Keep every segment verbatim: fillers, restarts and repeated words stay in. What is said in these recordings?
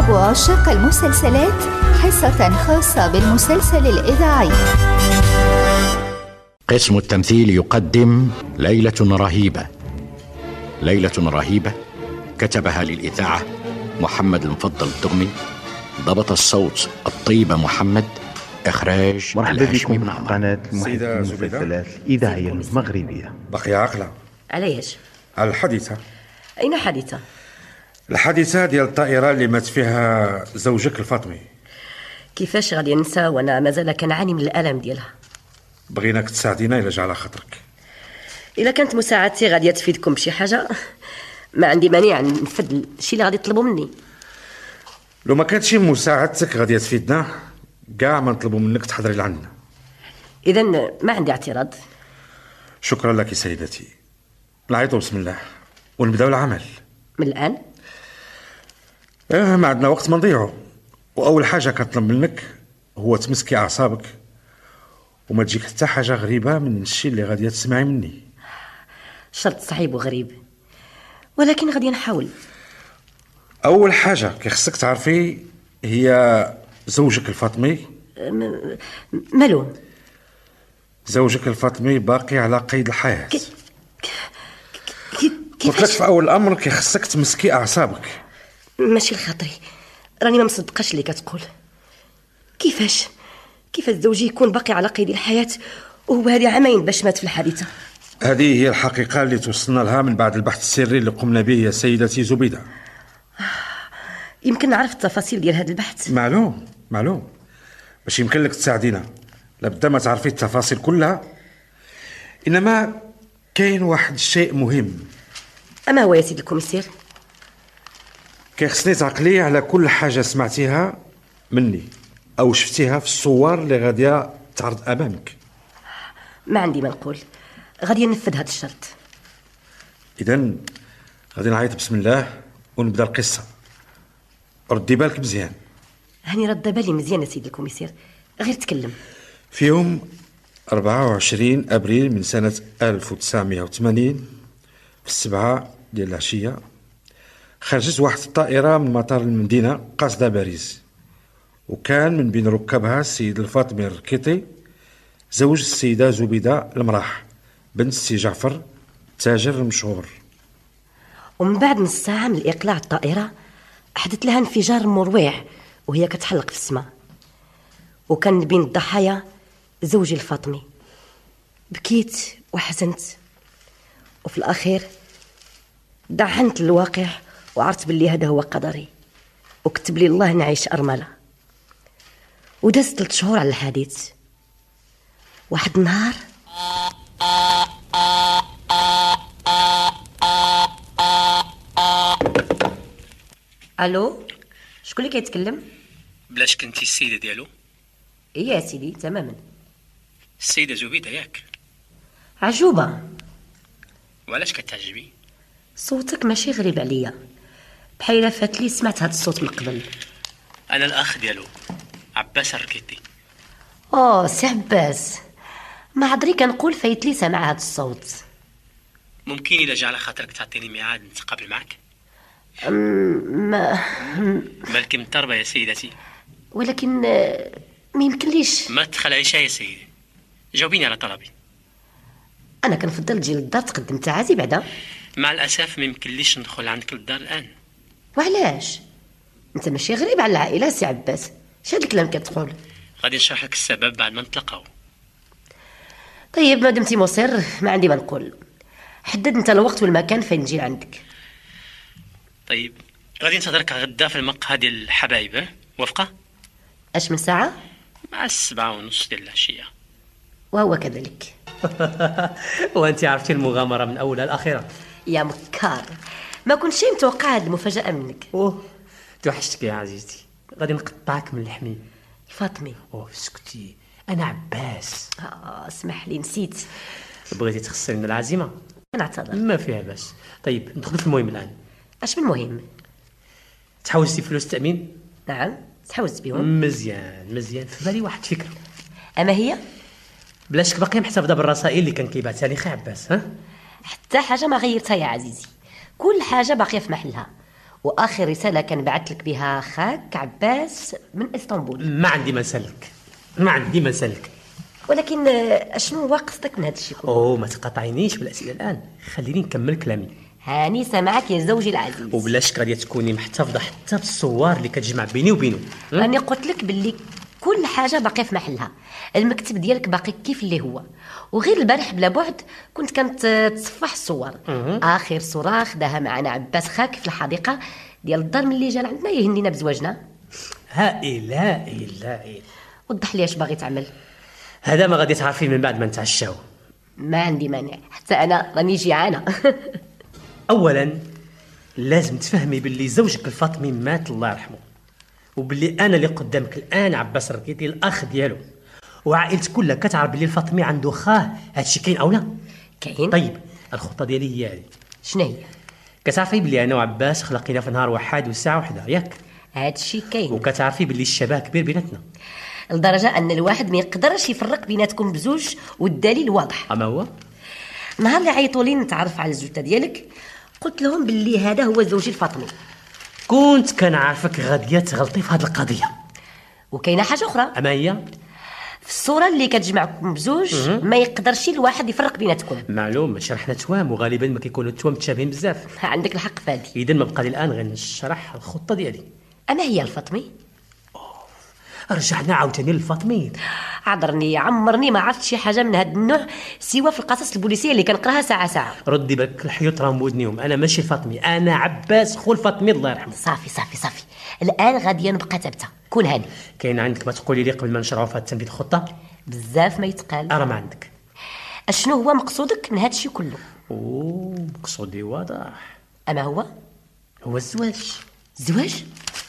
طلب عشاق المسلسلات حصة خاصة بالمسلسل الإذاعي. قسم التمثيل يقدم ليلة رهيبة. ليلة رهيبة كتبها للإذاعة محمد المفضل الدغمي، ضبط الصوت الطيبة محمد، إخراج مرحبا بكم في قناة محب المسلسلات الإذاعية المغربية. بقي عاقلة علاش؟ على الحادثة. أين حادثة؟ الحادثة ديال الطائرة اللي مات فيها زوجك الفاطمي. كيفاش غادي ننسى وانا مازال كنعاني من الألم ديالها؟ بغيناك تساعدينا إلا جا على خاطرك. إلا كانت مساعدتي غادي تفيدكم بشي حاجة ما عندي مانع نفد الشيء اللي غادي يطلبوا مني. لو ما كانتش مساعدتك غادي تفيدنا كاع ما نطلبوا منك تحضري لعندنا. إذا ما عندي اعتراض. شكرا لك سيدتي. نعيطوا بسم الله ونبداو العمل من الآن؟ اه ما عندنا وقت ما نضيعوا. وأول حاجة كنطلب منك هو تمسكي أعصابك وما تجيك حتى حاجة غريبة من الشيء اللي غادي تسمعي مني. شرط صعيب وغريب ولكن غادي نحاول. أول حاجة كيخصك تعرفي هي زوجك الفاطمي. م... مالو؟ زوجك الفاطمي باقي على قيد الحياة. ك... ك... قلت لك في أول الأمر كيخصك تمسكي أعصابك. ماشي لخاطري، راني ما مصدقاش اللي كتقول. كيفاش كيفاش زوجي يكون باقي على قيد الحياة وهو هذه عامين باش مات في الحادثة؟ هذه هي الحقيقة اللي توصلنا لها من بعد البحث السري اللي قمنا به يا سيدتي زبيدة. يمكن نعرف التفاصيل ديال هذا البحث؟ معلوم معلوم باش يمكن لك تساعدينا لابد ما تعرفي التفاصيل كلها. إنما كاين واحد الشيء مهم. أما هو يا سيدي الكوميسير؟ كيخصني تعقلي على كل حاجة سمعتيها مني أو شفتيها في الصور اللي غادية تعرض أمامك. ما عندي ما نقول، غادي ننفذ هذا الشرط. إذن غادي نعيط بسم الله ونبدا القصة. ردي بالك مزيان. هاني رد بالي مزيان يا سيدي الكوميسير، غير تكلم. في يوم أربعة وعشرين أبريل من سنة ألف وتسعمائة وثمانين في السبعة ديال العشية خرجت واحد الطائرة من مطار المدينة قاصدة باريس، وكان من بين ركابها السيد الفاطمي الركيطي زوج السيدة زبيدة المراح بنت السي جعفر تاجر المشهور. ومن بعد نص ساعة من إقلاع الطائرة حدث لها انفجار مروع وهي كتحلق في السماء، وكان بين الضحايا زوجي الفاطمي. بكيت وحزنت وفي الأخير دعنت الواقع وعرفت باللي هذا هو قدري وكتب لي الله نعيش أرملة. ودازت ثلاث شهور على الحديث. واحد النهار الو، شكون اللي كيتكلم؟ بلاش كنتي السيده ديالو؟ ايه يا سيدي تماما. السيده زبيده ياك؟ عجوبه. وعلاش كتعجبي؟ صوتك ماشي غريب عليا، بحال فات لي سمعت هذا الصوت من قبل. انا الاخ ديالو عباس الركيطي. اوه سي عباس، ما عذري كنقول فايت لي سمع هذا الصوت. ممكن الا جا على خاطرك تعطيني ميعاد نتقابل معك؟ ما مالك مضطربه يا سيدتي؟ ولكن ما يمكنليش. ما تخلعيش يا سيدي، جاوبيني على طلبي. انا كنفضل تجي للدار تقدم تعازي بعدا. مع الاسف ما يمكنليش ندخل عندك للدار الان. وعلاش؟ انت ماشي غريب على العائله سي عباس، اش هاد الكلام كتقول؟ غادي نشرح لك السبب بعد ما نتلاقاو. طيب ما دمتي مصر ما عندي ما نقول. حدد انت الوقت والمكان فين نجي عندك. طيب غادي ننتظرك غدا في المقهى ديال الحبايب، وافقه؟ اش من ساعه؟ مع السبعة ونص ديال العشيه. وهو كذلك. وانت عرفتي المغامره من اولها لاخرها يا مكار، ما كنت شي متوقع هاد المفاجاه منك. اوه توحشتك يا عزيزتي، غادي نقطعك من الحميم. فاطمي. اوه سكتي، انا عباس. اه اسمح لي نسيت. بغيتي تخسري من العزيمه؟ نعتذر. ما فيها باس. طيب ندخل في المهم الان. اش من مهم؟ تحوزتي فلوس التامين؟ نعم تحوزت بهم. مزيان مزيان. في بالي واحد فكره. اما هي؟ بلاشك باقي محتفظه بالرسائل اللي كان كيبعثها لي خي عباس. ها حتى حاجه ما غيرتها يا عزيزي، كل حاجه باقيه في محلها، واخر رساله كان بعث لك بها خاك عباس من اسطنبول. ما عندي ما نسالك، ما عندي ما نسالك. ولكن شنو هو قصدك من هذا الشيء كله؟ اوه ما تقاطعينيش بالاسئله الان، خليني نكمل كلامي. هاني سامعك يا زوجي العزيز. وبلا شك غادي تكوني محتفظه حتى بالصور اللي كتجمع بيني وبينه. راني قلت لك باللي كل حاجه باقي في محلها، المكتب ديالك باقي كيف اللي هو، وغير البارح بلا بعد كنت كانت تصفح الصور. اخر صوره خداها معنا عباس خاك في الحديقه ديال الدار ملي جا عندنا يهنينا بزواجنا. هائل هائل هائل. وضح لي اش باغي تعمل. هذا ما غادي تعرفيه من بعد ما نتعشاو. ما عندي مانع، حتى انا راني جيعانه. اولا لازم تفهمي باللي زوجك الفاطمي مات الله يرحمه، وباللي انا اللي قدامك الان عباس الركيتي الاخ ديالو، وعائلتك كلها كتعرف باللي الفاطمي عنده خاه. هادشي كاين او لا؟ كاين. طيب الخطه ديالي هي هذه. شنو هي؟ كتعرفي باللي انا وعباس خلقينا في نهار واحد وساعه وحده، ياك؟ هادشي كاين. وكتعرفي باللي الشبه كبير بيناتنا لدرجه ان الواحد ما يقدرش يفرق بيناتكم بزوج، والدليل واضح. اما هو نهار اللي عيطوا لي نتعرف على الزوجه ديالك قلت لهم باللي هذا هو زوجي الفاطمي. كنت كنعرفك غاديه تغلطي في هذه القضيه. وكاينه حاجه اخرى، اما هي في الصوره اللي كتجمعكم بزوج ما يقدرش الواحد يفرق بيناتكم. معلوم، ماشي حنا توام، وغالبا ما كيكونوا التوام متشابهين بزاف. عندك الحق فادي. اذا ما بقى لي الان غير نشرح الخطه ديالي. اما هي الفاطمي؟ رجعنا عاوتاني للفاطمي. عذرني عمرني ما عرفت شي حاجه من هذا النوع سوى في القصص البوليسيه اللي كنقراها ساعه ساعه. ردي بالك الحيوط راهم بودنيهم، انا ماشي الفاطمي، انا عباس خو الفاطمي الله يرحمه. صافي صافي صافي، الان غادي نبقى ثابته. كون هاني. كاين عندك ما تقولي لي قبل ما نشرعوا في هذا التنفيذ الخطه؟ بزاف ما يتقال. ارى ما عندك. اشنو هو مقصودك من هذا الشيء كله؟ اوه مقصودي واضح. اما هو هو الزواج. الزواج؟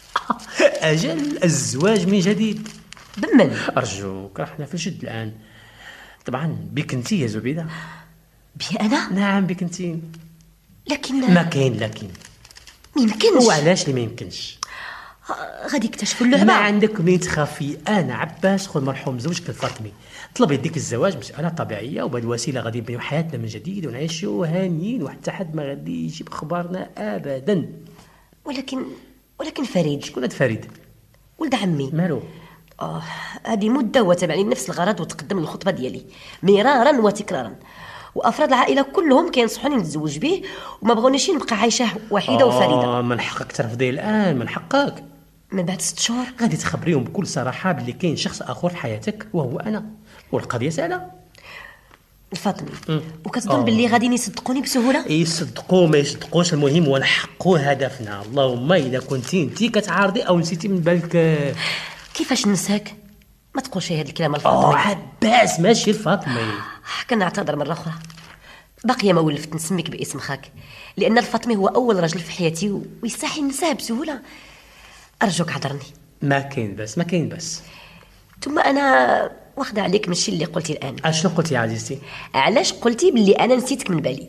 اجل الزواج من جديد. بمن؟ ارجوك رحنا في الجد الان. طبعا بك انت يا زبيده. بي انا؟ نعم بك انت. لكن ما كاين لكن. ما يمكنش. وعلاش اللي ما يمكنش؟ غادي يكتشفوا اللعبه. ما عندك منين تخافي، انا عباس خو المرحوم زوجك الفاطمي. طلب يديك الزواج مساله طبيعيه، وبهذه الوسيله غادي نبنيو حياتنا من جديد ونعيشوا هانيين، وحتى حد ما غادي يجيب خبرنا ابدا. ولكن ولكن فريد. شكون هاد فريد؟ ولد عمي. مالو؟ اه هذه مده وتبعني نفس الغرض وتقدم الخطبه ديالي مرارا وتكرارا، وافراد العائله كلهم كينصحوني نتزوج به، وما بغونيش نبقى عايشه وحيده وفريده. اه من حقك ترفضي الان، من حقك. من بعد ست شهور غادي تخبريهم بكل صراحه باللي كاين شخص اخر في حياتك وهو انا، والقضيه سهله. الفاطمي. وكتظن باللي غادي يصدقوني بسهوله؟ يصدقوا ما يصدقوش، المهم هو نحققوا هدفنا. اللهم اذا كنتي انت كتعارضي او نسيتي من بالك. كيفاش ننساك؟ ما تقولش هذا الكلام الفاطمي. اه عباس ماشي الفاطمي. كنعتذر مره اخرى، باقيه ما ولفت نسميك باسم خاك، لان الفاطمي هو اول رجل في حياتي ويستحي ننساه بسهوله. ارجوك عذرني. ما كاين بس ما كاين بس. ثم انا واخده عليك من الشيء اللي قلتي الان. اشنو قلتي يا عزيزتي؟ علاش قلتي باللي انا نسيتك من بالي،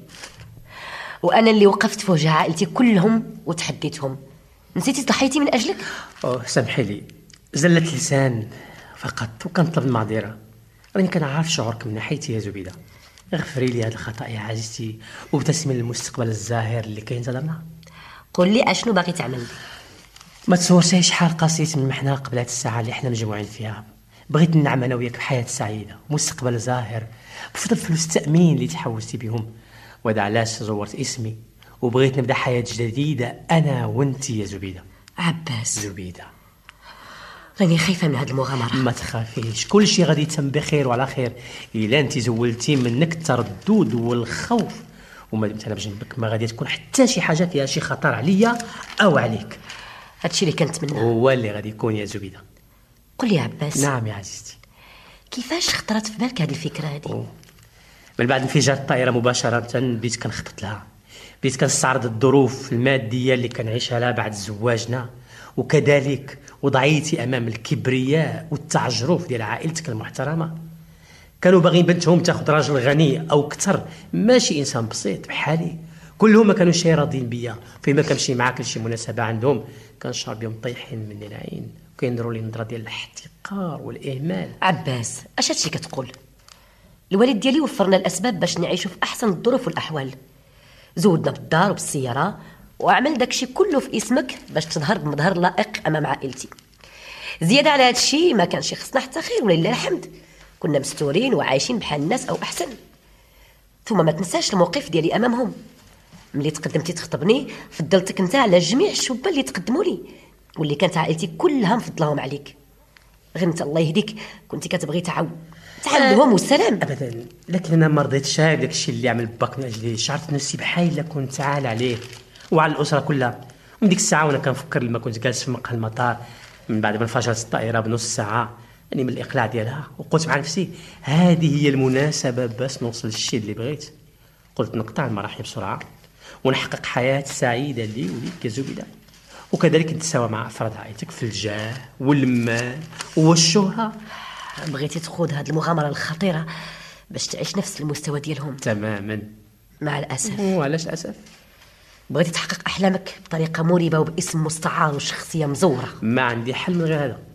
وانا اللي وقفت في وجه عائلتي كلهم وتحديتهم؟ نسيتي ضحيتي من اجلك؟ اوه سامحي لي، زلة لسان فقط، وكنطلب المعذره. راني كنعرف شعورك من ناحيتي يا زبيده. اغفري لي هذا الخطا يا عزيزتي، وابتسمي للمستقبل الزاهر اللي كينتظرنا. قل لي اشنو باغي تعمل؟ ما تصورتيش شحال قاسيت من محنا قبل هاد الساعه اللي حنا مجموعين فيها. بغيت نعم انا وياك بحياه سعيده، مستقبل زاهر، بفضل فلوس التامين اللي تحوستي بهم. وهذا علاش زورت اسمي وبغيت نبدا حياه جديده انا وانت يا زبيده. عباس. زبيده راني خايفه من هاد المغامره. ما تخافيش، كل شيء غادي يتم بخير وعلى خير. الا انت زولتي منك التردد والخوف، وما دمت انا بجنبك ما غادي تكون حتى شي حاجه فيها شي خطر عليا او عليك. هادشي اللي كنتمنى هو اللي غادي يكون يا زبيده. قل لي عباس. نعم يا عزيزتي. كيفاش خطرت في بالك هذه الفكره هذه؟ من بعد انفجار الطائره مباشره بديت كنخطط لها، بديت كنستعرض الظروف الماديه اللي كنعيشها لها بعد زواجنا، وكذلك وضعيتي امام الكبرياء والتعجرف ديال عائلتك المحترمه. كانوا باغيين بنتهم تاخذ راجل غني او كثر، ماشي انسان بسيط بحالي. كلهم ما كانوش راضيين بيا، فيما كنمشي معاك لشي مناسبه عندهم كنشرب بهم طيحين من العين، وكينظروا لي نظره ديال الاحتقار والاهمال. عباس اش هادشي كتقول؟ الوالد ديالي وفرنا الاسباب باش نعيشوا في احسن الظروف والاحوال، زودنا بالدار وبالسياره وعمل داكشي كله في اسمك باش تظهر بمظهر لائق امام عائلتي. زياده على هذا الشيء ما كانش يخصنا حتى خير ولله الحمد، كنا مستورين وعايشين بحال الناس او احسن. ثم ما تنساش الموقف ديالي امامهم، ملي تقدمتي تخطبني فضلتك انت على جميع الشبان اللي تقدموا لي، واللي كانت عائلتي كلها مفضلاهم عليك. غير انت الله يهديك كنتي كتبغي تعاود تعلمهم والسلام. ابدا، لكن انا ما رضيتش داك الشيء اللي عمل باك من اجلي، شعرت نفسي بحال كنت عال عليه وعلى الاسره كلها. ومن ديك الساعه وانا كنفكر لما كنت جالس في مقهى المطار من بعد ما انفجرت الطائره بنص ساعه يعني من الاقلاع ديالها، وقلت مع نفسي هذه هي المناسبه باش نوصل للشيء اللي بغيت. قلت نقطع المراحل بسرعه ونحقق حياه سعيده لي وليك يا زبيده، وكذلك نتساوى مع افراد عائلتك في الجاه والمال والشهره. بغيتي تخوض هذه المغامره الخطيره باش تعيش نفس المستوى ديالهم؟ تماما. مع الاسف. وعلاش اسف؟ بغيتي تحقق احلامك بطريقه مريبه وباسم مستعار وشخصيه مزوره. ما عندي حل من غير هذا.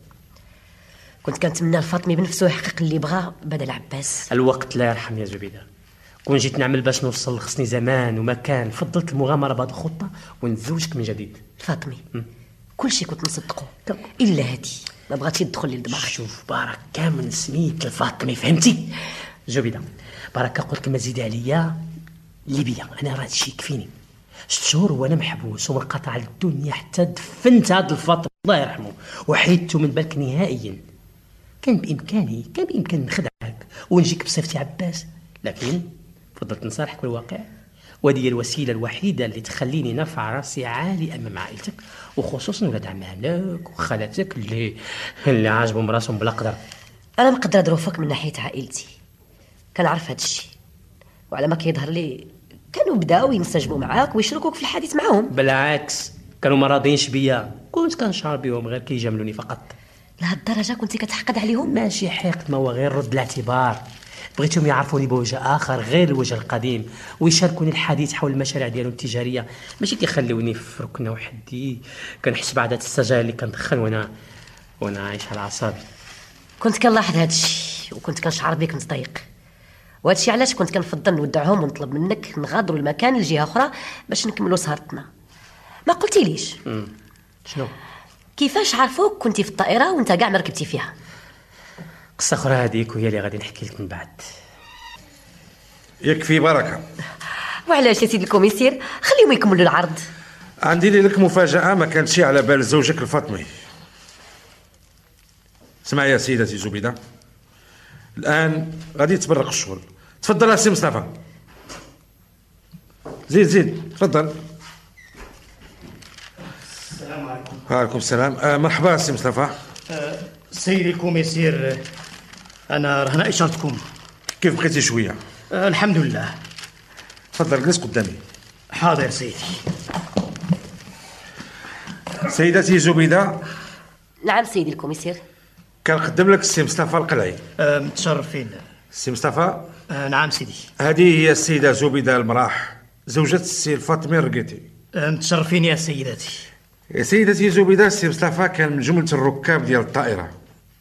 كنت كنتمنى الفاطمي بنفسه يحقق اللي بغاه بدل عباس. الوقت لا يرحم يا زبيده، كون جيت نعمل باش نوصل خصني زمان ومكان، فضلت المغامره بهذه الخطه ونتزوجك من جديد. الفاطمي كل شيء كنت نصدقه الا هادي ما بغاتش تدخل لي لدماغي. شوف بركه من سميت الفاطمي، فهمتي؟ زبيده بركه قلت لك ما تزيدي عليا ليبيا، انا راه هادشي يكفيني. ست شهور وانا محبوس ومنقطع على الدنيا حتى دفنت هذا الفاطمي الله يرحمه وحيدته من بالك نهائيا. كان بامكاني كان بامكاني نخدعك ونجيك بصفتي عباس، لكن فضلت نصارحك بالواقع، وهذه الوسيله الوحيده اللي تخليني نرفع راسي عالي امام عائلتك، وخصوصا ولاد عمامك وخالاتك اللي اللي عاجبهم راسهم بلا قدر. انا مقدره ظروفك من ناحيه عائلتي، كنعرف هذا الشيء، وعلى ما كيظهر لي كانوا بداو ينسجموا معاك ويشركوك في الحديث معهم. بالعكس كانوا ما راضينش بيا، كنت كنشعر بهم غير كيجاملوني فقط. لهاد الدرجه كنتي كتحقد عليهم؟ ماشي حقد، ما هو غير رد الاعتبار. بغيتهم يعرفوني بوجه اخر غير الوجه القديم ويشاركوني الحديث حول المشاريع ديالهم التجاريه، ماشي كيخليوني في ركنه وحدي كنحس بعدات السجاير اللي كندخن وانا وانا عايش على اعصابي. كنت كنلاحظ هذا الشيء وكنت كنشعر بك متضايق، وهذا الشيء علاش كنت كنفضل نودعهم ونطلب منك نغادروا المكان لجهه اخرى باش نكملوا سهرتنا. ما قلتي ليش شنو كيفاش عرفوك كنتي في الطائره وانت كاع ما ركبتي فيها؟ قصه اخرى هذيك وهي اللي غادي نحكي لك من بعد. يكفي بركه. وعلاش يا سيدي الكوميسير؟ خليهم يكملوا العرض. عندي لك مفاجاه ما كانتش على بال زوجك الفاطمي. اسمع يا سيدتي زبيده، الان غادي يتبرق الشغل. تفضل السي مصطفى. زيد زيد تفضل. السلام عليكم. وعليكم السلام. آه مرحبا سي مصطفى. آه سيدي الكوميسير، انا رهنا اشارتكم. كيف بقيتي شويه؟ آه الحمد لله. تفضل جلس قدامي. حاضر سيدي. سيدتي زبيده. نعم سيدي الكوميسير. كنقدم لك السي مصطفى القلعي. آه متشرفين. السي مصطفى. آه نعم سيدي. هذه هي السيده زبيده المراح زوجة السي الفاطمي الرقيتي. آه متشرفين يا سيدتي. يا سيدتي زبيده، السي مصطفى كان من جمله الركاب ديال الطائره.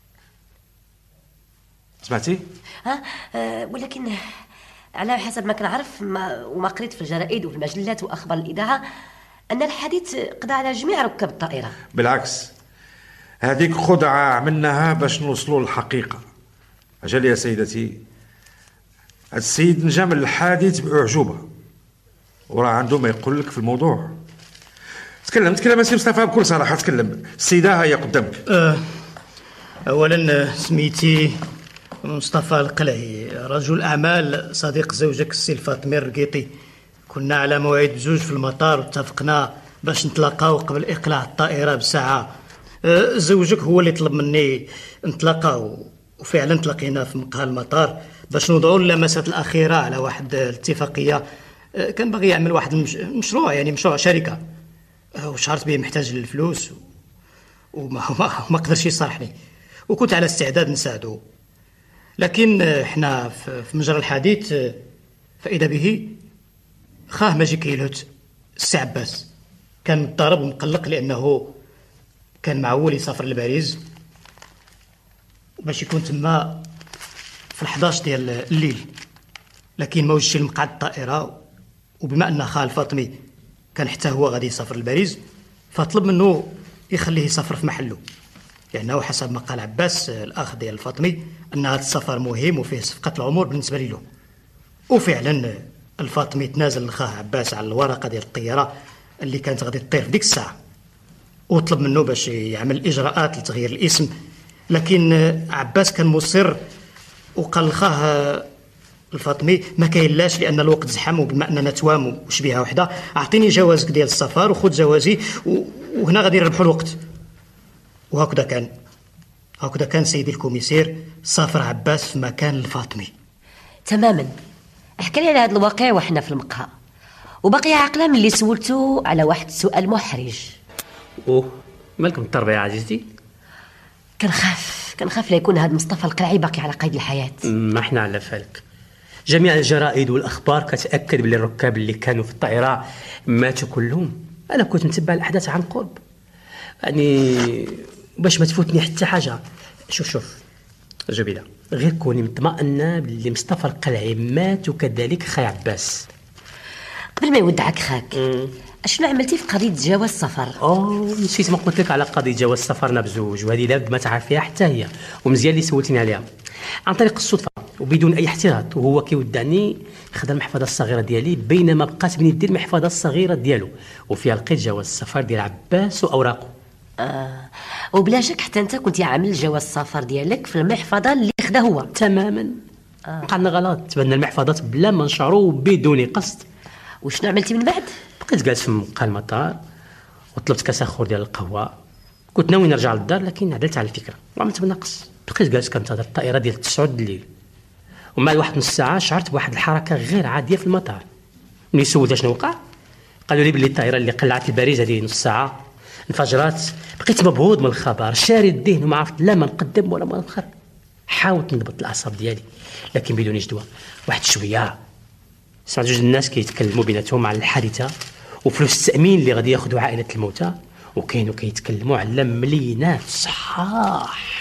سمعتي؟ ها أه ولكن على حسب ما كنعرف ما وما قريت في الجرائد وفي المجلات واخبار الاذاعه ان الحديث قضى على جميع ركاب الطائره. بالعكس، هذيك خدعه عملناها باش نوصلوا للحقيقه. اجل يا سيدتي، هذا السيد نجا من الحادث باعجوبه وراه عنده ما يقول لك في الموضوع. تكلم تكلم سي مصطفى بكل صراحه، تكلم. السيده هي قدامك. أه اولا سميتي مصطفى القلعي، رجل اعمال، صديق زوجك السي الفاطمي الرقيطي. كنا على موعد بزوج في المطار واتفقنا باش نتلاقاو قبل اقلاع الطائره بساعه. أه زوجك هو اللي طلب مني نتلاقاو، وفعلا تلاقينا في مقهى المطار باش نوضعوا اللمسات الاخيره على واحد الاتفاقيه. أه كان باغي يعمل واحد المشروع، يعني مشروع شركه، وشعرت به محتاج للفلوس وما ما, ما قدرش يصارحني، وكنت على استعداد نساعده. لكن احنا في مجرى الحديث فإذا به خاه ماجي كيلوت السي عباس كان مضطرب ومقلق لأنه كان معول يسافر لباريس باش يكون تما في الحداش ديال الليل، لكن ما وجدش المقعد الطائرة. وبما أن خاه الفاطمي كان حتى هو غادي يسافر لباريس، فطلب منه يخليه يسافر في محله، لأنه حسب ما قال عباس الأخ ديال الفاطمي أن هذا السفر مهم وفيه صفقة العمر بالنسبة له. وفعلا الفاطمي تنازل لخاه عباس على الورقة ديال الطيارة اللي كانت غادي تطير في ديك الساعة، وطلب منه باش يعمل إجراءات لتغيير الاسم، لكن عباس كان مصر وقال لخاه الفاطمي ما كاينلاش لأن الوقت زحم وبما أننا توام وشبيهة وحدة، أعطيني جوازك ديال السفر وخذ جوازي وهنا غادي نربحوا الوقت. وهكذا كان هكذا كان سيدي الكوميسير سافر عباس في مكان الفاطمي. تماما. احكي لي على هذا الواقع وحنا في المقهى، وبقي عاقله من اللي سولته على واحد السؤال محرج. اوه مالكم التربيه يا عزيزتي؟ كنخاف كنخاف لا يكون هذا مصطفى القلعي باقي على قيد الحياه. ما احنا على فالك، جميع الجرائد والاخبار كتاكد بلي الركاب اللي كانوا في الطائره ماتوا كلهم. انا كنت متبع الاحداث عن قرب، يعني باش ما تفوتني حتى حاجه. شوف شوف جميله، غير كوني مطمئنه باللي مصطفى القلعي مات وكذلك خاي عباس. قبل ما يودعك خاك، اشنو عملتي في قضيه جواز السفر؟ اوه نسيت ما قلت لك على قضيه جواز سفرنا بزوج، وهذه لابد ما تعرفيها حتى هي، ومزيان اللي سولتيني عليها. عن طريق الصدفه وبدون اي احتياط، وهو كيودعني خدا المحفظه الصغيره ديالي بينما بقات بين يدي المحفظه الصغيره ديالو وفيها لقيت جواز السفر ديال عباس واوراقه. اه وبلا شك حتى انت كنت عامل جواز السفر ديالك في المحفظه اللي خدا هو. تماما. آه. وقعنا غلط، تبنى المحفظات بلا ما نشعروا وبدون قصد. وشنو عملتي من بعد؟ بقيت جالس في مقهى المطار وطلبت كاس اخر ديال القهوه. كنت ناوي نرجع للدار لكن عدلت على الفكره وعملت بالنقص. بقيت جالس كنتظر الطائره ديال تسعود الليل، ومع واحد نص ساعه شعرت بواحد الحركه غير عاديه في المطار. ملي سولت شنو وقع قالوا لي بلي الطائره اللي قلعت لباريس هذه نص ساعه انفجرات. بقيت مبهوض من الخبر، شاري الذهن وما عرفت لا ما نقدم ولا ما نأخر. حاولت نضبط الاعصاب ديالي لكن بدون جدوى. واحد شويه سمعت جوج الناس كيتكلموا بيناتهم على الحادثه وفلوس التامين اللي غادي ياخذوا عائله الموتى، وكاينوا كيتكلموا على مليونات صحاح.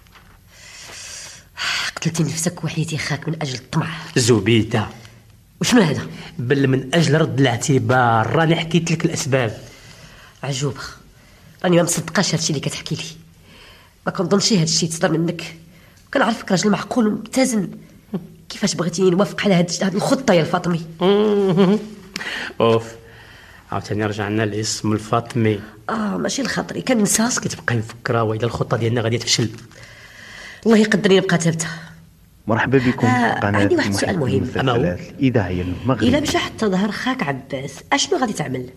قتلتي نفسك وحيتي خاك من اجل الطمع. زبيده وشنو هذا؟ بل من اجل رد الاعتبار، راني حكيت لك الاسباب. عجوبه، راني ما مصدقاش هادشي اللي كتحكي لي. ما كنظنش هادشي تصدر منك، كنعرفك راجل معقول ومتزن. كيفاش بغيتيني نوافق على هاد هاد الخطه يا الفاطمي؟ اوف عاوتاني رجعنا لاسم الفاطمي. اه ماشي الخاطري كنسى. كتبقاي مفكره واذا الخطه ديالنا غادي تفشل. الله يقدرني نبقى ثابته. مرحبا بكم آه قناه عندي واحد السؤال مهم. المسلسلات الاذاعيه المغربيه. الا مشى حتى ظهر خاك عباس اشنو غادي تعمل؟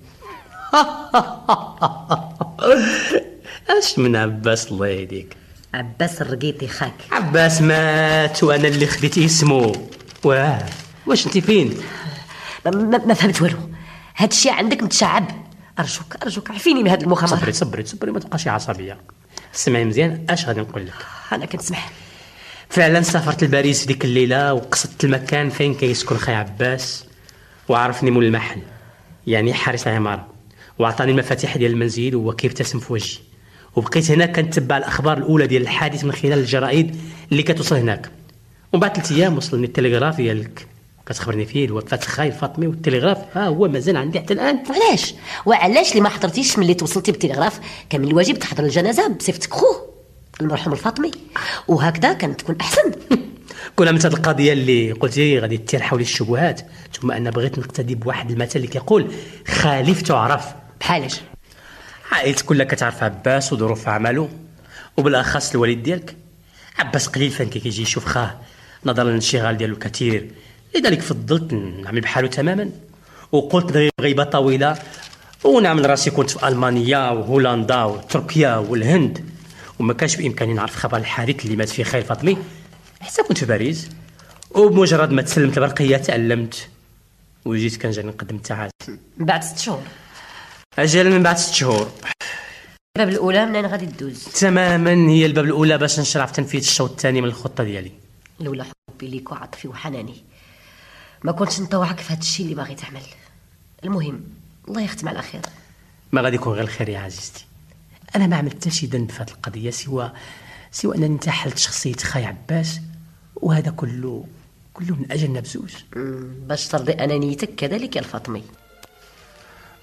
اش من عباس الله يهديك؟ عباس الرقيطي خاك. عباس مات وانا اللي خديت اسمه. واه واش انت فين؟ ما, ما, ما فهمت والو. هاد الشيء عندك متشعب. ارجوك ارجوك عفيني من هاد المخابره. صبري صبري صبري ما تبقاش عصبيه. سمعي مزيان اش غادي نقول لك. انا كنسمح. فعلا سافرت لباريس ديك الليله وقصدت المكان فين كيسكن خاي عباس، وعرفني مول المحل يعني حارس العماره، وعطاني المفاتيح ديال المنزل وهو كيبتسم في وجهي. وبقيت هنا كنتبع الاخبار الاولى ديال الحادث من خلال الجرائد اللي كتوصل هناك. ومن بعد ثلاث ايام وصلني التلغراف ديالك كتخبرني فيه الوفاه خاي الفاطمي، والتلغراف ها هو مازال عندي حتى الان. علاش وعلاش اللي ما حضرتيش ملي توصلتي بالتلغراف؟ كان من الواجب تحضر الجنازه بصفتك خوه المرحوم الفاطمي، وهكذا كانت تكون احسن. كنا من هذه القضيه اللي قلتي غادي تثير حول الشبهات، ثم انا بغيت نقتدي بواحد المثل اللي كيقول خالف تعرف. بحالاش؟ عائلتك كلها كتعرف عباس وظروف عمله، وبالاخص الوالد ديالك. عباس قليل فين كيجي يشوف خاه نظرا للانشغال ديالو الكثير، لذلك فضلت نعمل بحاله تماما. وقلت نغيب غيبه طويله ونعمل راسي كنت في المانيا وهولندا وتركيا والهند، وما كانش بامكاني نعرف خبر الحادث اللي مات فيه خاي فاطمي حتى كنت في باريس. وبمجرد ما تسلمت البرقيه تعلمت وجيت كان جاني نقدم التعازي بعد ست شهور. اجل من بعد ست شهور. الباب الاولى منين غادي تدوز؟ تماما هي الباب الاولى باش نشرع في تنفيذ الشوط الثاني من الخطه ديالي. لولا حبي ليك وعطفي وحناني ما كنتش نطوعك في هذا الشيء اللي باغي تعمل. المهم الله يختم على خير. ما غادي يكون غير الخير يا عزيزتي. انا ما عملت حتى شي ذنب في هذه القضيه سوى سوى انني انتحلت شخصيه خاي عباس، وهذا كله كله من اجلنا بزوج. باش ترضي انانيتك كذلك يا الفاطمي.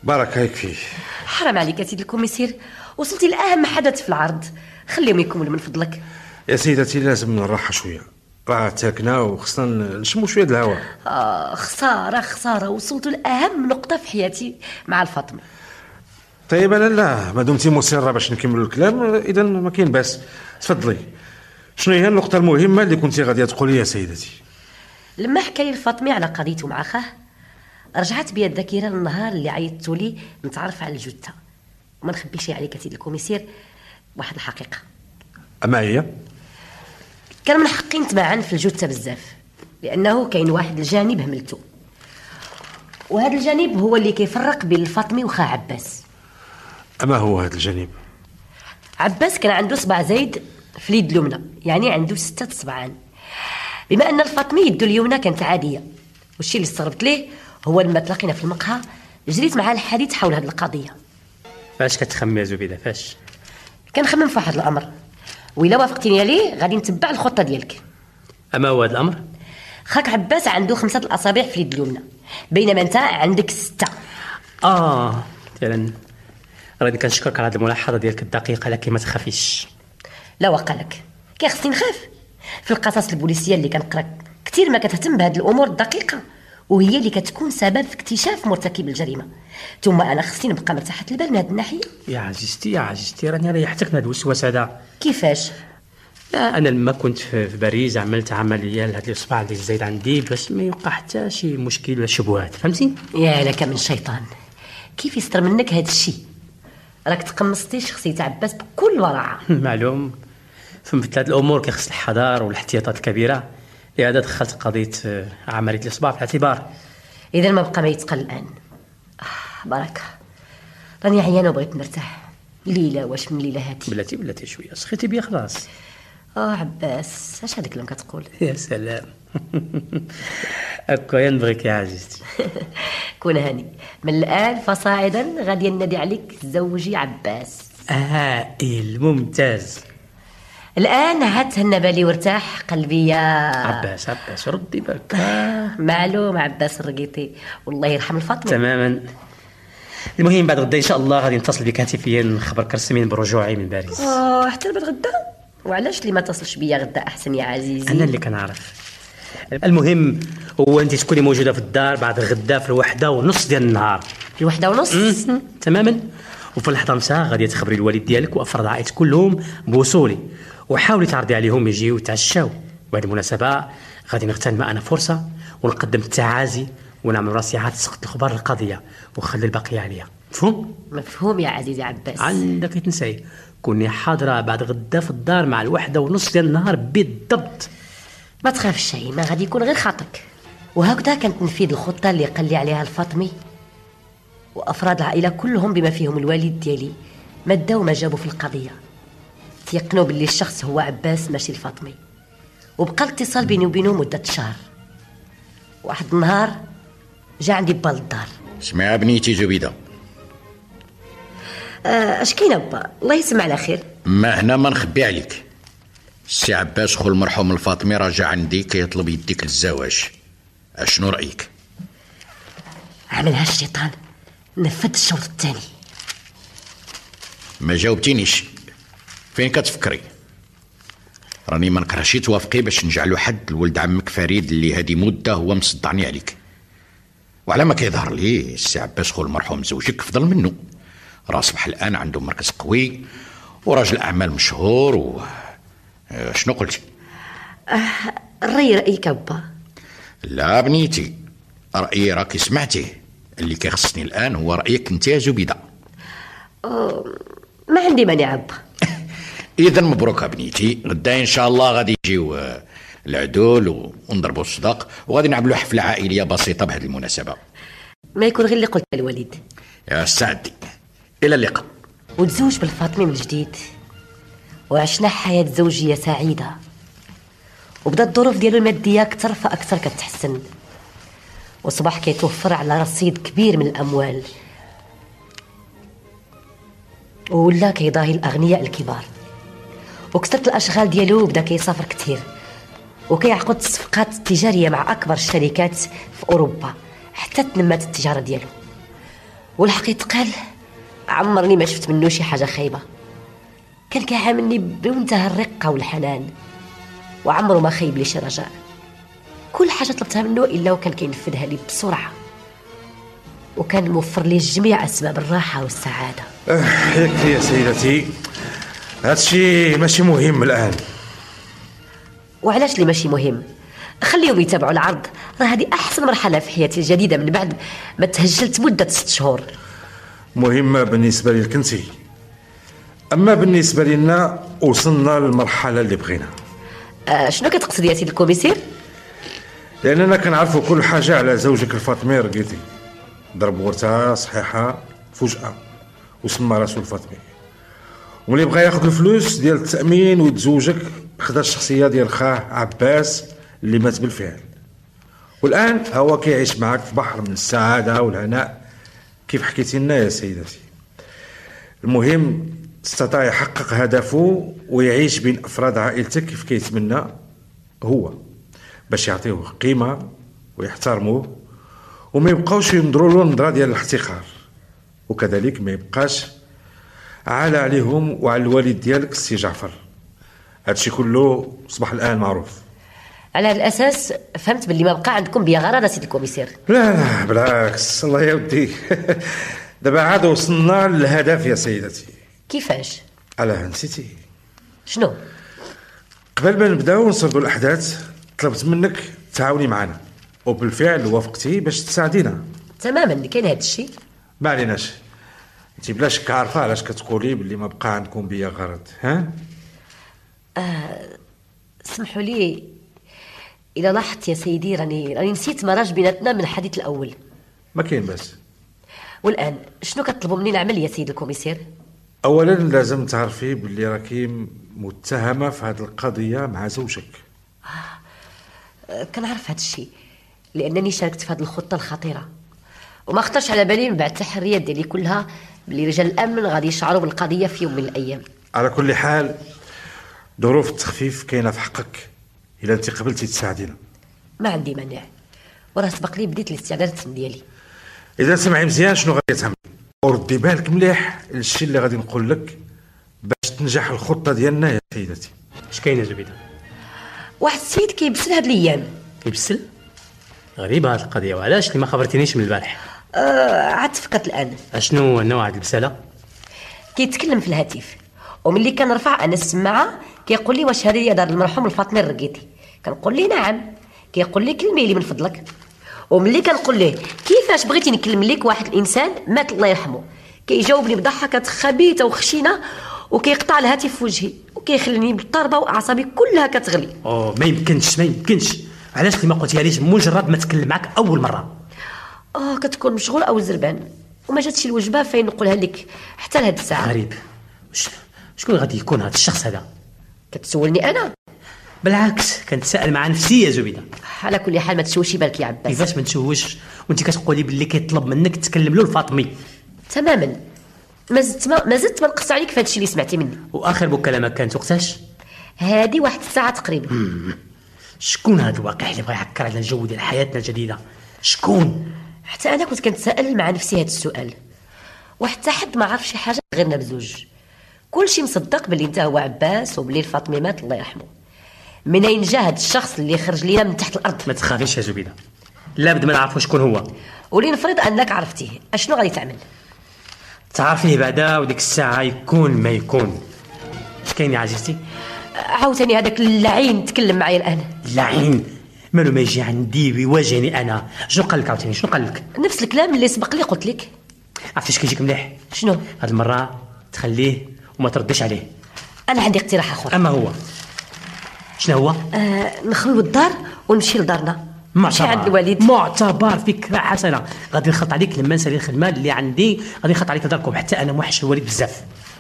بركه يكفي. حرام عليك يا سيدي الكوميسير، وصلتي لأهم حدث في العرض، خليهم يكملوا من فضلك. يا سيدتي لازم نراحة شويه، راه تاكنا وخصنا نشمو شويه د الهواء. آه خساره خساره، وصلتوا لأهم نقطه في حياتي مع الفاطمه. طيب انا لا، ما دمتي مصره باش نكملوا الكلام اذا ما كاين باس. تفضلي، شنو هي النقطه المهمه اللي كنتي غاديه تقولي يا سيدتي؟ لما حكى لي الفاطمي على قضيته مع خاه، رجعت بيا الذاكره للنهار اللي عيطتوا لي نتعرف على الجثه. وما نخبيش عليك يا سيدي الكوميسير واحد الحقيقه. اما هي كان من حقي نتمعن في الجثه بزاف، لانه كاين واحد الجانب هملته، وهذا الجانب هو اللي كيفرق بين الفاطمي وخا عباس. اما هو هذا الجانب؟ عباس كان عنده صباع زايد في اليد اليمنى، يعني عنده ستة صبعان، بما ان الفاطمي يده اليمنى كانت عاديه. والشيء اللي استغربت ليه هو لما تلاقينا في المقهى جريت معاه الحديث حول هذه القضيه. فاش كتخمم يا زبيده؟ فاش كنخمم في واحد الامر، وإلا وافقتيني عليه غادي نتبع الخطه ديالك. اما هو هذا الامر؟ خاك عباس عنده خمسه الاصابع في اليد اليمنى، بينما انت عندك سته. اه فعلا، راني كنشكرك على هذه الملاحظه ديالك الدقيقه، لكن ما تخافيش. لا وقالك كي خصني نخاف؟ في القصص البوليسيه اللي كنقرا كثير ما كتهتم بهذه الامور الدقيقه، وهي اللي كتكون سبب في اكتشاف مرتكب الجريمه. ثم انا خصني نبقى مرتاحه البال من هذه الناحيه. يا عزيزتي يا عزيزتي، راني ريحتك من هذا الوسواس هذا. كيفاش؟ لا انا لما كنت في باريس عملت عمليه لهذا الاصبع اللي زايد عندي باش ما يوقع حتى شي مشكل ولا شبهات، فهمتي؟ يا لك من شيطان، كيف يستر منك هذا الشيء؟ راك تقمصتي شخصيه عباس بكل براعه. معلوم، في مثل هذه الامور كيخص الحذر والاحتياطات الكبيره، لهذا دخلت قضيه عمليه الاصبع في الاعتبار. اذا ما بقى ما يتقل الان. آه بركه، راني عيانه وبغيت نرتاح. ليله واش من ليله هاتي؟ بلاتي بلاتي شويه، سخيتي بيا خلاص. اه عباس، اش هذاك اللي كتقول؟ يا سلام. هكا ينبغيك يا عزيزتي. كون هاني، من الان فصاعدا غادي ننادي عليك زوجي عباس. هائل، ممتاز. الان هات تهنى بالي وارتاح قلبي يا عباس. عباس ردي بالك. آه معلوم عباس الرقيطي، والله يرحم الفاطمه. تماما. المهم بعد غدا ان شاء الله غادي نتصل بك هاتفيا نخبرك رسميا برجوعي من باريس. اه حتى بعد غدا؟ وعلاش اللي ما تصلش بيا غدا احسن يا عزيزي؟ انا اللي كنعرف. المهم هو انت تكوني موجوده في الدار بعد غدا في الوحده ونص ديال النهار. الوحده ونص؟ تماما. وفي اللحظه نفسها غادي تخبري الوالد ديالك وافراد عائلتك كلهم بوصولي، وحاولي تعرضي عليهم يجيو يتعشاو. وهذه المناسبه غادي نغتنم انا فرصه ونقدم التعازي ونعمل راسي عاد سقط الخبر القضيه وخلي البقيه عليا. مفهوم؟ مفهوم يا عزيزي عباس. عندك تنساي كوني حاضره بعد غدا في الدار مع الوحده ونص ديال النهار بالضبط. ما تخافش شيء، ما غادي يكون غير خاطرك. وهكذا كانت نفيد الخطه اللي قال لي عليها الفاطمي، وافراد العائله كلهم بما فيهم الوالد ديالي مدوا ما جابوا في القضيه. تيقنوا باللي الشخص هو عباس ماشي الفاطمي، وبقى الاتصال بيني وبينه مده شهر. واحد النهار جا عندي با للدار. اسمعي بنيتي زبيده. آه اش كاين با؟ الله يسمع على خير. ما هنا ما نخبي عليك، السي عباس خو المرحوم الفاطمي راجع عندي كيطلب يديك للزواج. اشنو رايك؟ عملها الشيطان، نفذ الشوط الثاني. ما جاوبتينيش، فين كتفكري؟ راني ما نكرهش توافقي باش نجعلو حد لولد عمك فريد اللي هادي مده هو مصدعني عليك. وعلى ما كيظهر لي السي عباس خو المرحوم زوجك افضل منه، راه اصبح الان عنده مركز قوي وراجل اعمال مشهور. و شنو قلتي؟ أه الرأي رأيك با؟ لا بنيتي، رأيي راكي سمعتيه. اللي كيخصني الان هو رأيك انت يا زبيده. أه ما عندي مانع با. اذا مبروك بنيتي، غدا ان شاء الله غادي يجيو العدول ونضربوا الصداق وغادي نعملوا حفله عائليه بسيطه بهذه المناسبه. ما يكون غير اللي قلت الوالد. يا سعدي، الى اللقاء. وتزوج بالفاطمي من جديد، وعشنا حياه زوجيه سعيده، وبدات الظروف ديالو الماديه اكثر فاكثر كتحسن، وصبح كيتوفر على رصيد كبير من الاموال، ولا كيضاهي الاغنياء الكبار، وكثرت الاشغال ديالو وبدا كيسافر كثير، وكيعقد صفقات تجاريه مع اكبر الشركات في اوروبا، حتى تنمت التجاره ديالو. والحقيقة قال عمرني ما شفت منه شي حاجة خايبة، كان كيعاملني بمنتهى الرقة والحنان، وعمره ما خيب لي شي رجاء. كل حاجة طلبتها منه إلا وكان كينفذها لي بسرعة، وكان موفر لي جميع أسباب الراحة والسعادة. أه يكفي يا سيدتي، هادشي ماشي مهم الآن. وعلاش لي ماشي مهم؟ خليهم يتابعوا العرض، راه هذه أحسن مرحلة في حياتي الجديدة من بعد ما تهجلت مدة ست شهور. مهمة بالنسبة لي كنتي، أما بالنسبة لنا وصلنا للمرحلة اللي بغينا. أه شنو كتقصد يا سيدي الكوميسير؟ لأننا كنعرفوا كل حاجة على زوجك الفاطمي رقيتي، ضرب ورثة صحيحة فجأة وسمى راسو الفاطمي، وملي بغا ياخذ الفلوس ديال التأمين ويتزوجك خدا الشخصية ديال خاه عباس اللي مات بالفعل، والآن هو كيعيش معك في بحر من السعادة والهناء كيف حكيتي لنا يا سيدتي. المهم استطاع يحقق هدفه ويعيش بين أفراد عائلتك كيف كيتمنى هو، باش يعطيوه قيمة ويحترموه وما يبقاوش ينظروا له نظرة ديال الاحتقار، وكذلك ما يبقاش عالى عليهم وعلى الوالد ديالك السي جعفر. هادشي كله صباح الآن معروف. على هذا الأساس فهمت باللي ما بقى عندكم بيا غرض سيدي الكوميسير. لا لا بالعكس، الله يودي. دابا عاد وصلنا للهدف يا سيدتي. كيفاش؟ علاه نسيتي شنو؟ قبل ما نبداو نسردوا الأحداث طلبت منك تعاوني معنا، وبالفعل وافقتي باش تساعدينا. تماما كاين هذا الشيء. ما عليناش، انت بلا شك عارفه علاش كتقولي باللي ما بقى عندكم بيا غرض. ها آه سمحوا لي الا لاحظت يا سيدي راني راني نسيت مراج بيناتنا من الحديث الاول. ما كاين باس. والان شنو كتطلبوا مني نعمل يا سيدي الكوميسير؟ اولا لازم تعرفي باللي راكي متهمه في هذه القضيه مع زوجك. آه كنعرف هذا الشيء لانني شاركت في هذه الخطه الخطيره، وما خطرش على بالي من بعد التحريات ديالي كلها بلي رجال الامن غادي يشعروا بالقضيه في يوم من الايام. على كل حال ظروف التخفيف كاينه في حقك الا انت قبلتي تساعدينا. ما عندي مانع، وراه سبق لي بديت الاستعدادات ديالي. اذا سمعي مزيان شنو غادي تعمل وردي بالك مليح للشيء اللي غادي نقول لك باش تنجح الخطه ديالنا يا سيدتي. اش كاين يا زبيده؟ واحد السيد كيبسل هاد الايام. كيبسل؟ غريبه هاد القضيه، وعلاش اللي ما خبرتينيش من البارح؟ آه عاد تفكرت الان. اشنو هو نوع هاد البساله؟ كيتكلم في الهاتف، وملي كنرفع انا السماعه كيقول لي واش هذه دار المرحوم الفاطمي الرقيتي، كنقول لي نعم، كيقول لي كلمي لي من فضلك. وملي كنقول ليه كيفاش بغيتي نكلم لك واحد الانسان مات الله يرحمه، كيجاوبني بضحكه خبيثه وخشينه وكيقطع الهاتف في وجهي وكيخليني بالطربه واعصابي كلها كتغلي. اوه ما يمكنش ما يمكنش، علاش اللي ما قلتيها ليش مجرد ما تكلم معك اول مره؟ اه كتكون مشغول او زربان وما جاتش الوجبه فين نقولها لك حتى لهاد الساعه. غريب، شكون غادي يكون هذا الشخص هذا؟ كتسولني انا؟ بالعكس كنتسائل مع نفسي يا زبيده. على كل حال ما تشوشي بالك يا عباس. كيفاش ما نتشوش وانت كتقولي باللي كيطلب منك تكلم له الفاطمي؟ تماما، ما زدت ما, ما زدت ما نقص عليك في هذا الشيء اللي سمعتي مني. واخر مكالمه كانت وقتاش؟ هذه واحد الساعه تقريبا. شكون هذا الواقع اللي بغى يعكر على الجو ديال حياتنا الجديده؟ شكون؟ حتى انا كنت كنتسائل مع نفسي هذا السؤال، وحتى حد ما عرف شي حاجه غيرنا بزوج. كلشي مصدق باللي انت هو عباس وبلي الفاطمي مات الله يرحمه. منين جا هذا الشخص اللي خرج لينا من تحت الارض؟ ما تخافيش يا زبيده، لابد ما نعرفوا شكون هو. ولنفرض انك عرفتيه، اشنو غادي تعمل؟ تعرفيه بعدا وديك الساعه يكون ما يكون. اش كاين يا عزيزتي؟ عاوتاني هذاك اللعين تكلم معايا الان. اللعين مالو ما يجي عندي ويواجهني انا؟ شنو قال لك عاوتاني؟ شنو قال لك؟ نفس الكلام اللي سبق لي قلت لك. عرفتي اش كيجيك مليح؟ شنو؟ هاد المره تخليه وما تردش عليه. انا عندي اقتراح اخر. اما هو شنو هو؟ آه نخلو الدار ونمشي لدارنا. معتبر عند الوالد. معتبر فكره حسنه. غادي نخلط عليك لما نسالي الخدمه اللي عندي، غادي نخلط عليك داركم حتى انا موحش الوالد بزاف.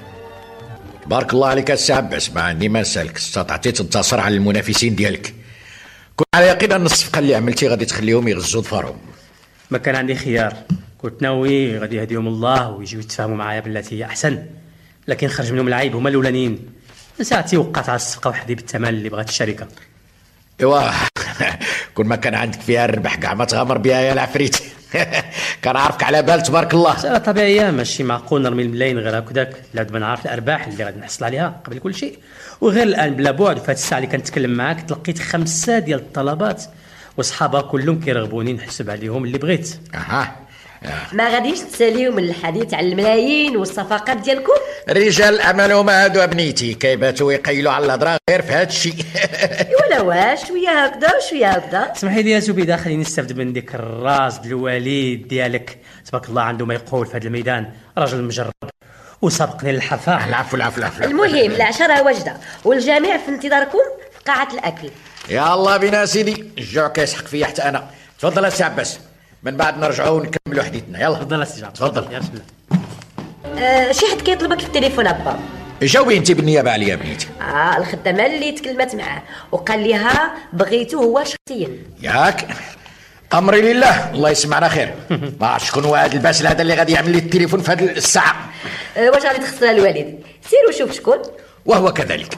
بارك الله عليك السي عباس، ما عندي ما نسالك، استطعتي تنتصر على المنافسين ديالك. كنت على يقين ان الصفقه اللي عملتي غادي تخليهم يغزوا ظفرهم. ما كان عندي خيار، كنت ناوي غادي يهديهم الله ويجيو يتفاهموا معايا بالتي هي احسن، لكن خرج منهم العيب، هما الاولانيين. ساعتي وقعت على الصفقه وحدي بالثمن اللي بغات الشركه. ايوا كل ما كان عندك فيها الربح كاع ما تغامر بها يا العفريت. كنعرفك على بال تبارك الله. مسألة طبيعية، ماشي معقول نرمي الملايين غير هكذاك، لازم نعرف الأرباح اللي غادي نحصل عليها قبل كل شيء. وغير الآن بلا بعد في هذه الساعة اللي كنتكلم معاك تلقيت خمسة ديال الطلبات وصحابها كلهم كيرغبوني نحسب عليهم اللي بغيت. اها ما غاديش تساليو من الحديث على الملايين والصفقات ديالكم؟ رجال الأمل هما هادو ابنيتي كيباتوا يقيلوا على الهضره غير في هذا الشيء. ولا واش شويه هكذا وشويه هكذا. اسمحي لي يا زبيده خليني نستافد من ديك الراس ديال الوالد ديالك تبارك الله، عنده ما يقول في هذا الميدان، راجل مجرب وسبقني للحفاه. العفو العفو العفو. المهم العشرة واجده والجميع في انتظاركم في قاعه الاكل. يا الله بنا سيدي، الجوع كيسحق فيا حتى انا. تفضل السي عباس، من بعد نرجعوا ونكملوا حديثنا. يلا تفضل السي جعفر. تفضل. يا بسم الله. آه شي حد كيطلبك في التليفون ابا. جاوبي انت بالنيابه عليا بنيتي. اه الخدامه اللي تكلمت معاه وقال لها بغيتو هو شخصيا. ياك امري لله، الله يسمعنا خير. ما عرفتش شكون هو هذا الباسل هذا اللي غادي يعمل لي التليفون في هذه الساعه. آه واش غادي تخسر الوالد؟ سير وشوف شكون. وهو كذلك.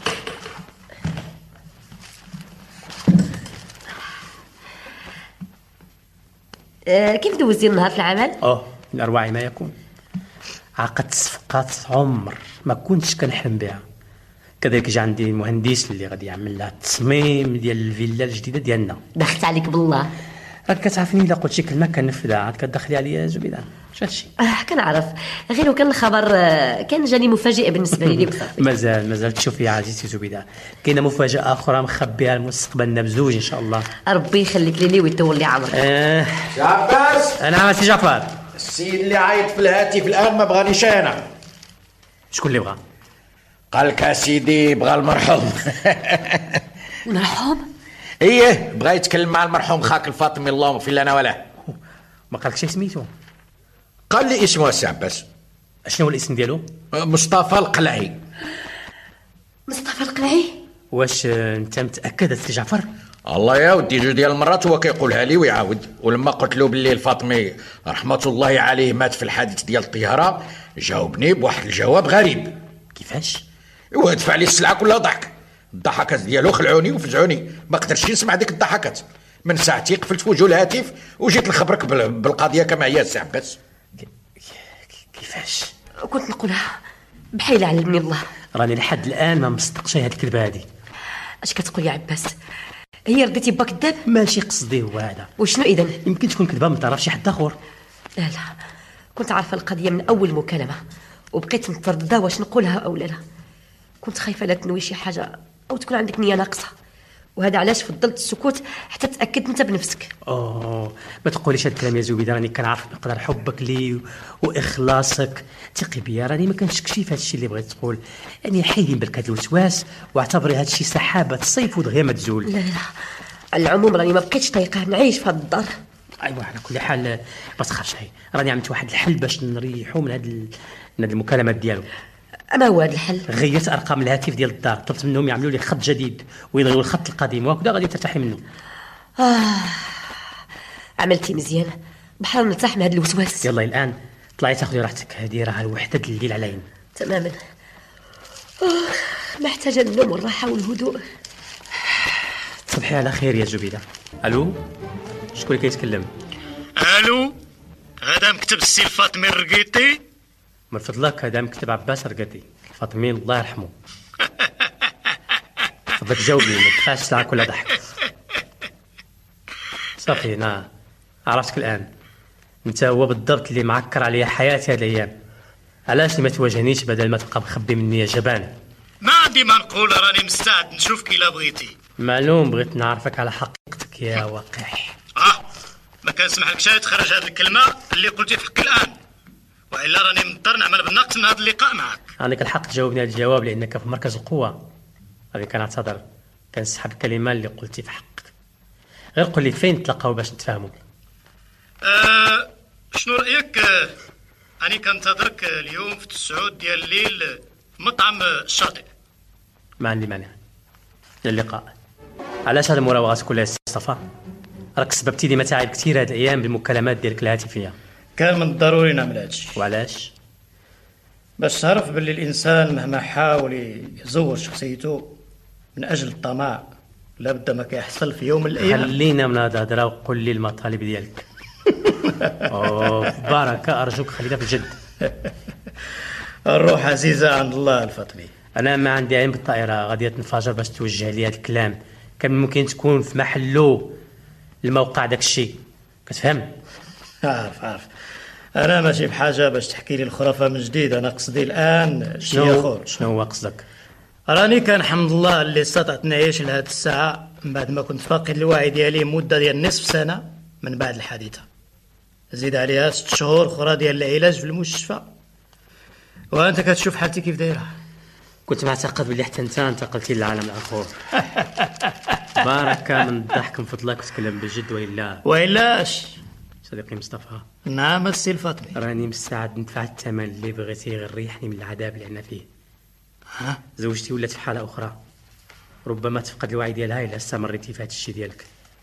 آه كيف دوزتي النهار في العمل؟ اه من اروع ما يكون. عقدت صفقات عمر ما كنتش كنحلم بها. كذلك جا عندي مهندس اللي غادي يعمل لها التصميم ديال الفيلا الجديده ديالنا. دخلت عليك بالله. راك كتعرفني الا قلت شي كلمه كنفذها، عاد كتدخلي عليا زبيده. اش هادشي؟ اه كنعرف، غير وكان الخبر آه كان جاني مفاجئ بالنسبه لي بصافي. مازال مازال تشوفي يا عزيزتي زبيده، كاينه مفاجاه اخرى مخبيها لمستقبلنا بزوج ان شاء الله. ربي يخليك لي ويطول لي عمرك. اه يا عباس. انا عملت جعفر. السيد اللي عايط في الهاتف الان ما بغانيش انا. شكون اللي بغى؟ قال لك اسيدي بغى المرحوم. المرحوم؟ ايه بغى يتكلم مع المرحوم خاك الفاطمي الله يغفر لنا وله. ما قالكش سميتو؟ قال لي اسمه السي عباس. شنو هو الاسم ديالو؟ مصطفى القلعي. مصطفى القلعي؟ واش انت متاكد السي جعفر؟ الله يا ودي جوج ديال المرات هو كيقولها لي ويعاود. ولما قلت له باللي الفاطمي رحمه الله عليه مات في الحادث ديال الطياره جاوبني بواحد الجواب غريب. كيفاش؟ ايوا دفع لي السلعه كلها ضحك. الضحكات ديالو خلعوني وفزعوني، ما قدرتش نسمع ديك الضحكات. من ساعتي قفلت في وجه الهاتف وجيت نخبرك بالقضيه كما هي السي عباس. كيفاش؟ كنت نقولها بحيل علمني الله. راني لحد الان ما مصدقش هاد الكذبه هادي. اش كتقول يا عباس؟ هي رديتي با كذاب؟ ماشي قصدي هو هذا. وشنو اذا؟ يمكن تكون كذبه من طرف شي حد اخر. لا لا كنت عارفه القضيه من اول مكالمه وبقيت متردده واش نقولها او لا لا. كنت خايفه لا تنوي شي حاجه او تكون عندك نيه ناقصه، وهذا علاش فضلت السكوت حتى تاكد انت بنفسك. اوه ما تقوليش هاد الكلام يا زبيده، راني كنعرف مقدار حبك لي واخلاصك. ثقي بيا راني ما كنشكش في هاد الشيء اللي بغيت تقول. يعني حيدي من بالك هاد الوسواس واعتبري هاد الشيء سحابه تصيف ودغيا ما تزول. لا لا على العموم راني ما بقيتش طايقه نعيش في هاد الدار. ايوا على كل حال ما تخافش، هي راني عملت واحد الحل باش نريحو من هاد ال... من هاد المكالمات ديالو. اما هو هذا الحل؟ غيرت ارقام الهاتف ديال الدار، طلبت منهم يعملوا لي خط جديد ويلغيو الخط القديم وهكذا غادي ترتاحي منه. آه عملتي مزيان، بحال نرتاح من هذا الوسواس. يلا الان طلعي تاخذي راحتك، هذه راه الوحده ديال الليل علينا. تماما. آه محتاجه النوم والراحه والهدوء. تصبحي على خير يا زبيده. الو شكون اللي كيتكلم؟ الو هذا مكتب السي الفاطمي الرقيطي. من فضلك هذا مكتب عباس رقيطي الفاطمي الله يرحمه. فضلك جاوبني ما تبقاش ساعه كلها ضحك. صافي انا عرفتك الان، انت هو بالضبط اللي معكر عليا حياتي هاد الايام. علاش ما تواجهنيش بدل ما تبقى مخبي مني يا جبان؟ ما عندي ما نقول، راني مستعد نشوفك الا بغيتي. معلوم بغيت نعرفك على حقيقتك يا وقح. اه ما كنسمح لكش تخرج هذه الكلمه اللي قلتي في حقي الان، والا راني مضطر نعمل بالنقص من هذا اللقاء معك. عندك الحق تجاوبني هذا الجواب لانك في مركز القوه. غادي كنعتذر كنسحب الكلمه اللي قلتي في حقك. غير قول لي فين نتلاقاو باش نتفاهموا. آه شنو رايك آه اني كنتظرك اليوم في تسعود ديال الليل في مطعم الشاطئ. ما عندي مانع. اللقاء. علاش هاد المراوغات كلها يا مصطفى؟ راك سببتي لي متاعب كثير هاد الايام بالمكالمات ديالك الهاتفيه. كان من الضروري نعمل هادشي. وعلاش؟ باش تعرف باللي الانسان مهما حاول يزور شخصيته من اجل الطمع لابد ما كيحصل في يوم من الايام. خلينا من هاد الهضره وقول لي المطالب ديالك. اوه بركه، ارجوك خلينا في الجد. الروح عزيزه عند الله الفاطمي. انا ما عندي علم بالطائره غادي تنفجر باش توجه لي هذا الكلام، كان ممكن تكون في محلو الموقع داك الشيء، كتفهم؟ عارف عارف انا ماشي بحاجه باش تحكي لي الخرافه من جديد. انا قصدي الان شنو يا خو؟ شنو هو قصدك؟ راني كان الحمد لله اللي استطعت نعيش لهاد الساعه من بعد ما كنت فاقد الوعي ديالي مده ديال نصف سنه من بعد الحادثه، زيد عليها ست شهور اخرى ديال العلاج في المستشفى، وانت كتشوف حالتي كيف دايره. كنت معتقد بلي حتى انت انتقلتي للعالم الاخر. بركه من الضحك من فضلك تكلم بجد والا وإلاش صديقي مصطفى. نعم السي الفاطمي، راني مستعد ندفع الثمن اللي بغيتي غير ريحني من العذاب اللي عنا فيه. ها زوجتي ولات في حاله اخرى، ربما تفقد الوعي ديالها الا استمريتي في هذا الشيء ديالك.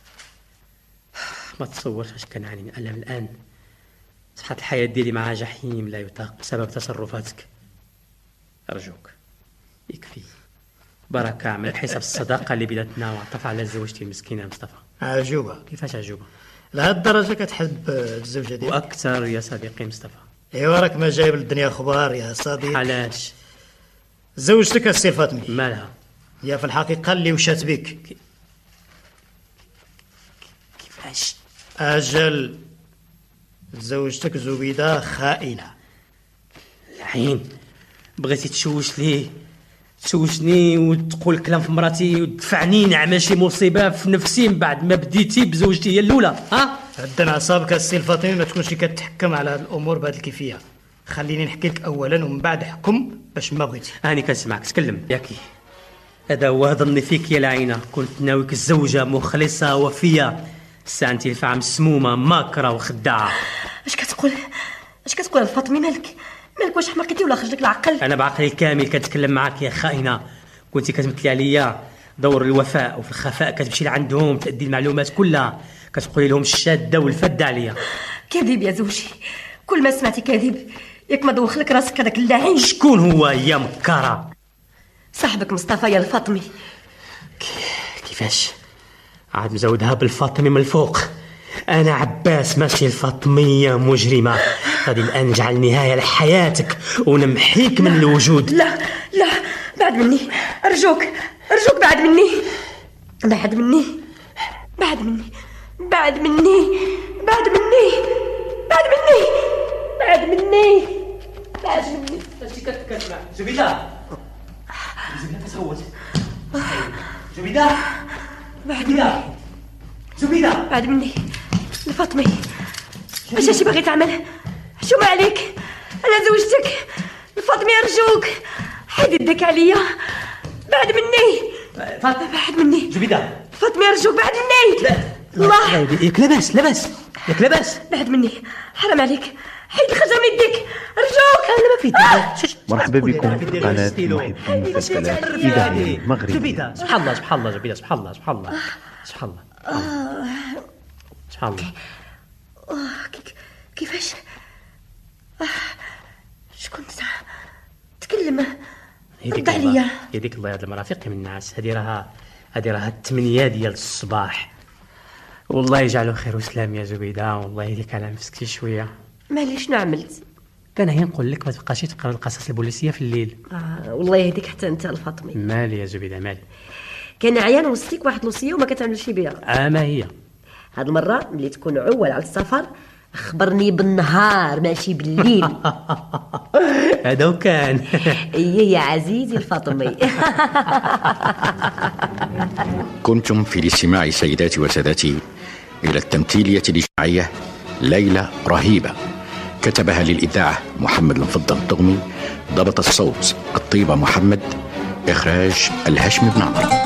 ما تصورش اش كنعاني من الم الان. صحت الحياه ديالي معها جحيم لا يطاق بسبب تصرفاتك. ارجوك يكفي. بركه اعمل حساب الصداقه اللي بيناتنا وعطف على زوجتي المسكينه مصطفى. عجوبه. كيفاش عجوبه؟ لهاد الدرجه كتحب الزوجه ديالك؟ واكثر يا صديقي مصطفى. ايوا راك ما جايب للدنيا اخبار يا صديق. علاش؟ زوجتك السي الفاطمي مالها؟ هي في الحقيقه اللي وشات بك. كيفاش؟ اجل زوجتك زبيده خائنه. الحين بغيتي تشوش ليه تشوشني وتقول كلام في مراتي وتدفعني نعمل شي مصيبه في نفسي من بعد ما بديتي بزوجتي هي الاولى؟ ها هدن اعصابك السي الفاطمي، ما تكونش كتحكم على هاد الامور بهذه الكيفيه. خليني نحكي لك اولا ومن بعد احكم باش ما بغيتي. هاني كنسمعك تكلم. ياكي هذا هو ظني فيك يا لعينه، كنت ناويك الزوجه مخلصه وفيه، سانتي الفعه مسمومه ماكره وخداعه. اش كتقول اش كتقول الفاطمي؟ مالك مالك واش حماقتي ولا خرج لك العقل؟ انا بعقلي الكامل كنتكلم معاك يا خائنه. كنتي كتمثلي عليا دور الوفاء وفي الخفاء كتمشي لعندهم تأدي المعلومات كلها، كتقولي لهم الشاده والفده عليا. كذب يا زوجي، كل ما سمعتي كذب. ياك ما دوخ لك راسك هذاك اللعين؟ شكون هو يا مكاره؟ صاحبك مصطفى يا الفاطمي. كيفاش عاد مزودها بالفاطمي من الفوق؟ انا عباس ماشي الفاطميه مجرمه. غادي الان نجعل نهايه لحياتك ونمحيك من الوجود. لا لا بعد مني ارجوك ارجوك بعد مني بعد مني بعد مني بعد مني بعد مني بعد مني بعد مني بعد مني اش كتسمع؟ زبيده زبيده كتصوت. زبيده بعد زبيده بعد مني الفاطمي. اش اش باغي تعمل؟ شو ما عليك؟ انا زوجتك الفاطمي، ارجوك حيد يدك عليا. بعد مني فاطمه بعد مني زبيده. فاطمي ارجوك بعد مني. لا الله ياك لاباس لاباس ياك لاباس. بعد مني حرام عليك، حيد الخرجه من يدك ارجوك. انا ما في يدي. مرحبا بكم في قناة محب المسلسلات الإذاعية المغربية. زبيده سبحان الله سبحان الله زبيده سبحان الله سبحان الله سبحان الله سبحان الله. كيفاش؟ شكون تكلم؟ رد عليا. يديك الله يا المرافق من الناس. هذه راها هذه راها الثمانية ديال الصباح. والله يجعله خير وسلام يا زبيده، والله يديك على نفسك شويه. مالي شنو عملت؟ كان هي نقول لك ما تبقاش تقرا القصص البوليسيه في الليل. آه والله يهديك حتى انت الفاطمي. مالي يا زبيده مالي؟ كان عيان وسطيك واحد لوصيه وما كتعملش بها. اه ما هي هاد المره ملي تكون عول على السفر خبرني بالنهار ماشي بالليل. هذا وكان. ايه يا عزيزي الفاطمي. كنتم في الاستماع سيداتي وسادتي إلى التمثيلية الاجتماعية ليلة رهيبة، كتبها للإذاعة محمد المفضل الطغمي، ضبط الصوت الطيبة محمد، إخراج الهاشم بن عمرو.